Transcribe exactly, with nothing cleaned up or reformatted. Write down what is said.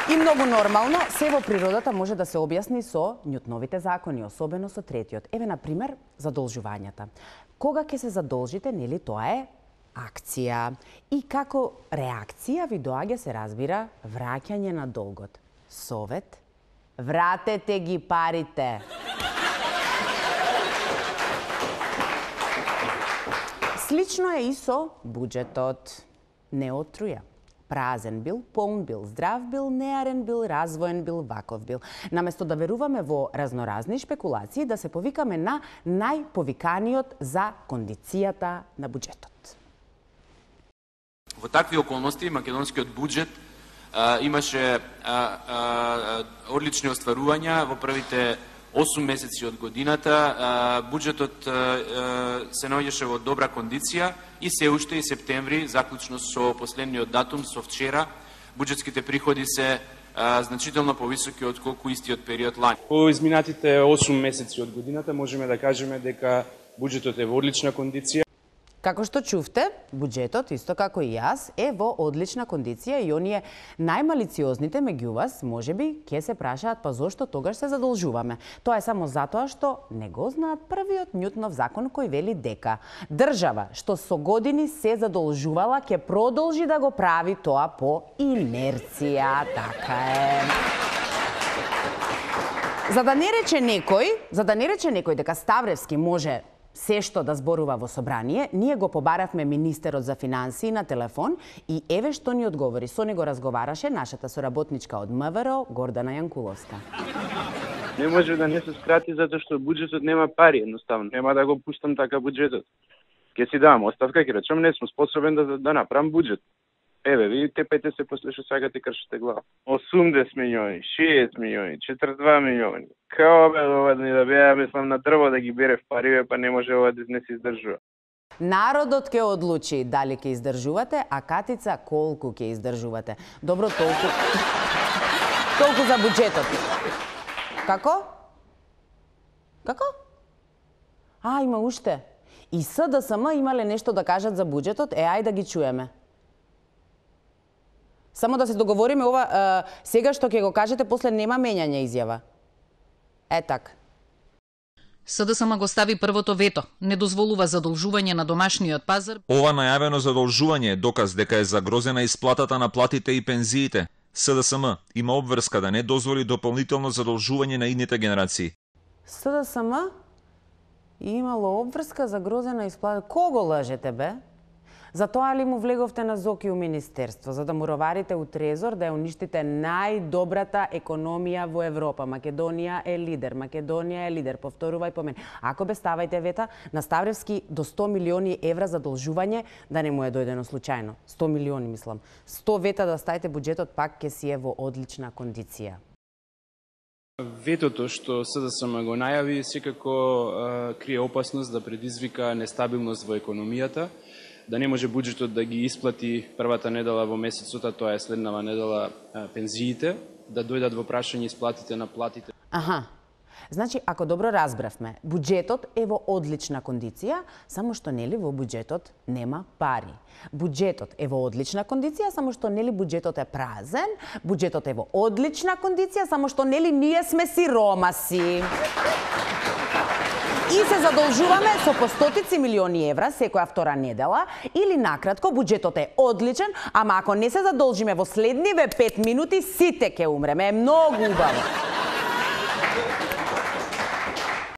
И многу нормално, се во природата може да се објасни со Њутновите закони, особено со третиот. Еве, на пример, задолжувањата. Кога ќе се задолжите, нели тоа е акција. И како реакција ви доаѓа, се разбира, враќање на долгот. Совет: вратете ги парите. Слично е и со буџетот. Не отруја. Празен бил, полн бил, здрав бил, неарен бил, развоен бил, ваков бил. Наместо да веруваме во разноразни шпекулации, да се повикаме на најповиканиот за кондицијата на буџетот. Во такви околности македонскиот буџет а, имаше а, а, одлични остварувања во првите осум месеци од годината. А, буџетот а, се наоѓаше во добра кондиција и се уште и септември, заклучно со последниот датум, со вчера, буџетските приходи се а, значително повисоки од колку истиот период лани. По изминатите осум месеци од годината можеме да кажеме дека буџетот е во одлична кондиција. Како што чувте, буџетот, исто како и јас, е во одлична кондиција и оние најмалициозните меѓу вас, можеби, ќе се прашаат па зошто тогаш се задолжуваме. Тоа е само затоа што не го знаат првиот Њутнов закон кој вели дека држава што со години се задолжувала ќе продолжи да го прави тоа по инерција. Така е. За да не рече некој, за да не рече некој дека Ставревски може се што да зборува во собрание, ние го побаравме министерот за финансии на телефон и еве што ни одговори. Со него разговараше нашата соработничка од МВР, Гордана Јанкуловска. Не може да не се скрати затоа што буџетот нема пари, едноставно. Нема да го пуштам така буџетот. Ќе си давам оставка, ќе речам не сум способен да да направам буџет. Еве, ви тепете се после што сакате кршите глава. осумдесет милиони, шеесет милиони, четиридесет и два милиони. Као бе ова да ни да беа, мислам, на дрво да ги бере в пари, па не може ова да не се издржува. Народот ќе одлучи дали ќе издржувате, а Катица колку ќе издржувате. Добро, толку толку за буџетот. Како? Како? А, има уште. И СДСМ имале нешто да кажат за буџетот, е ај да ги чуеме. Само да се договориме ова, е, сега што ќе го кажете, после нема мењање изјава. Е така. СДСМ го стави првото вето, не дозволува задолжување на домашниот пазар. Ова најавено задолжување е доказ дека е загрозена исплатата на платите и пензиите. СДСМ има обврска да не дозволи дополнително задолжување на идните генерации. СДСМ имало обврска за грозена исплата. Кого лажете, бе? Затоа ли му влеговте на Зоки у министерство, за да му роварите у Трезор да ја уништите најдобрата економија во Европа. Македонија е лидер, Македонија е лидер, повторувај по мен. Ако бе ставајте вета на Ставревски до сто милиони евра задолжување, да не му е дојдено случајно. сто милиони, мислам. сто вета да ставите буџетот, пак ќе си е во одлична кондиција. Ветото што СДСМ го најави секако крие опасност да предизвика нестабилност во економијата, да не може буџетот да ги исплати првата недела во месецот, тоа е следнава недела, пензиите, да дојдат во прашање исплатите на платите. Аха. Значи, ако добро разбравме, буџетот е во одлична кондиција, само што нели во буџетот нема пари. Буџетот е во одлична кондиција, само што нели буџетот е празен, буџетот е во одлична кондиција, само што нели ние сме сиромаси. И се задолжуваме со по стотици милиони евра секоја втора недела, или накратко, буџетот е одличен, ама ако не се задолжиме во следниве пет минути, сите ќе умреме. Е многу убаво.